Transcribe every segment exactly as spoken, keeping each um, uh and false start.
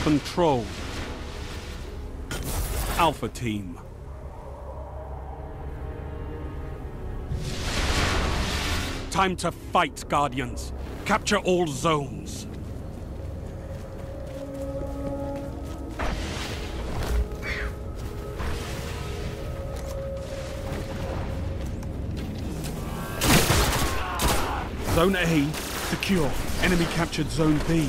Control. Alpha Team. Time to fight, Guardians. Capture all zones. Zone A, secure. Enemy captured Zone B.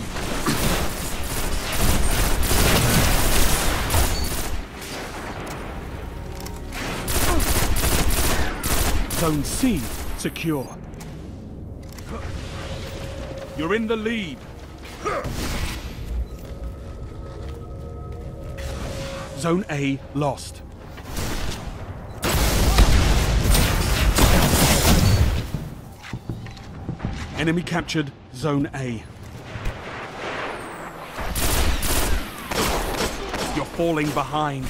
Zone C, secure. You're in the lead. Zone A lost. Enemy captured Zone A. You're falling behind.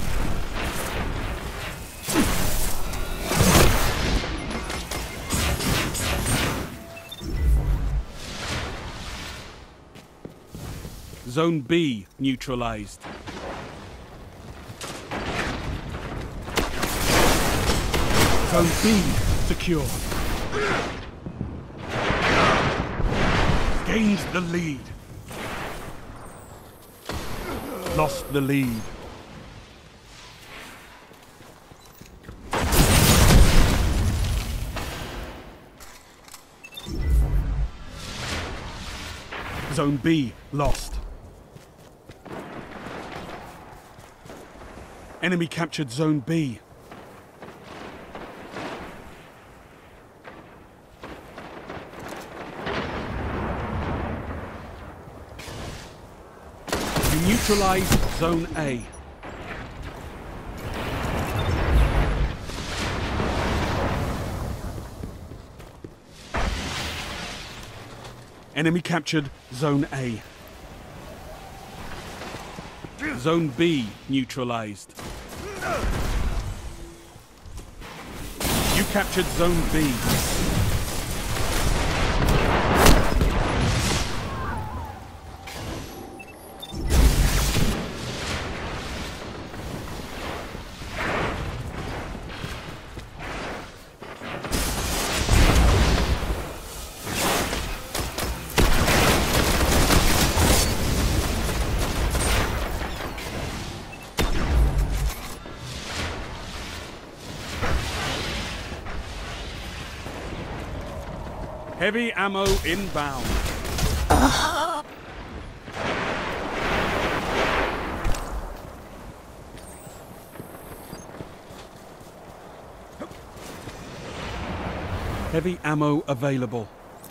Zone B neutralized. Zone B secure. Gained the lead. Lost the lead. Zone B lost. Enemy captured Zone B. You neutralized Zone A. Enemy captured Zone A. Zone B neutralized. You captured Zone B. Heavy ammo inbound. Heavy ammo available.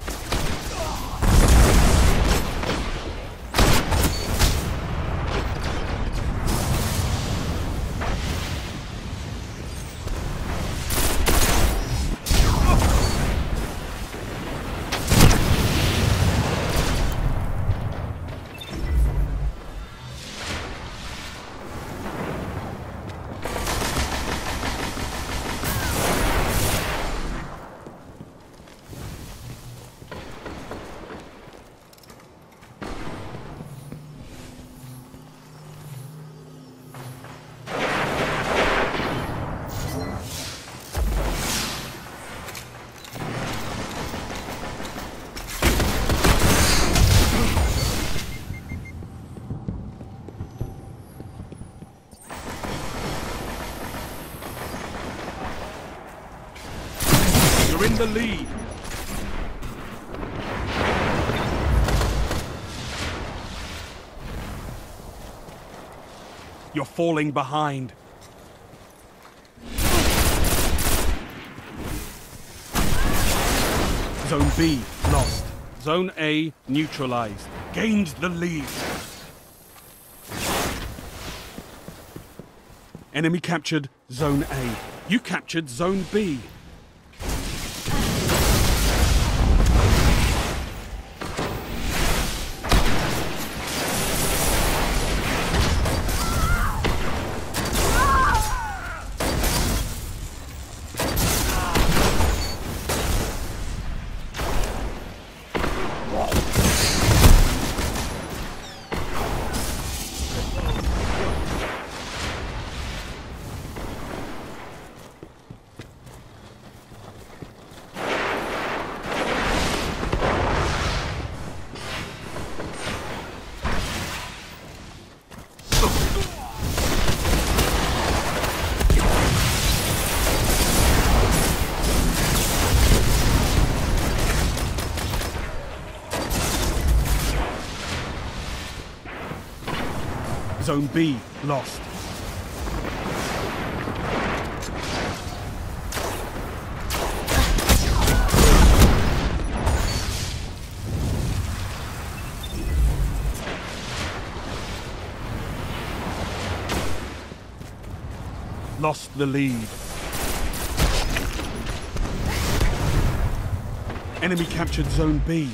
You're in the lead. You're falling behind. Zone B lost. Zone A neutralized. Gained the lead. Enemy captured Zone A. You captured Zone B. Zone B lost. Lost the lead. Enemy captured Zone B.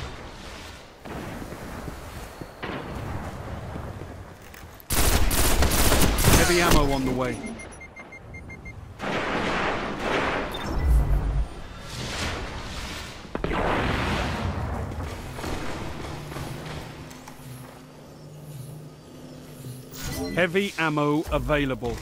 Heavy ammo on the way. Heavy ammo available.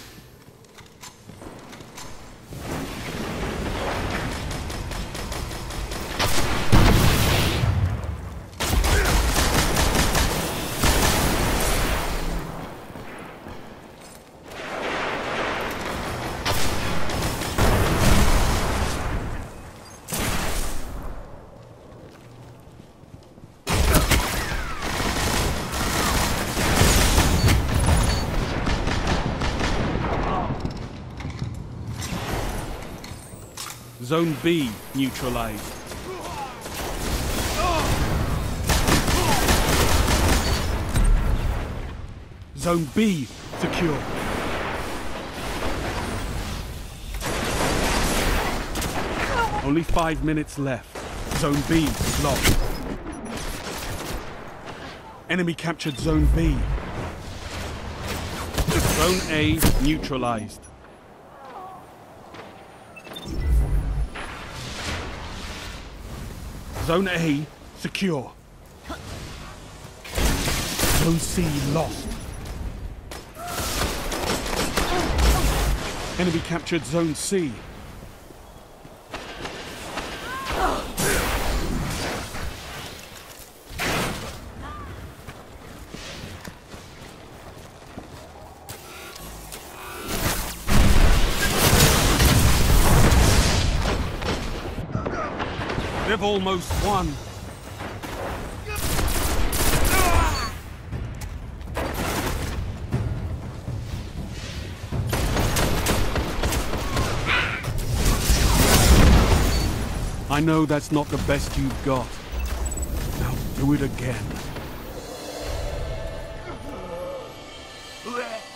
Zone B neutralized. Zone B secure. Only five minutes left. Zone B lost. Enemy captured Zone B. Zone A neutralized. Zone A secure. Zone C lost. Enemy captured Zone C. They've almost won. I know that's not the best you've got. Now do it again.